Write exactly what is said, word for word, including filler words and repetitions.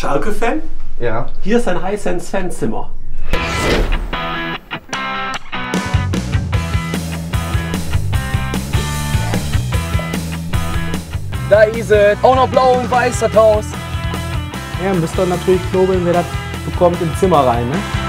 Schalke-Fan? Ja. Hier ist ein Hisense-Fanzimmer. Da ist es. Auch noch blau und weiß das Haus. Ja, müsst ihr natürlich knobeln, wer das bekommt im Zimmer rein, ne?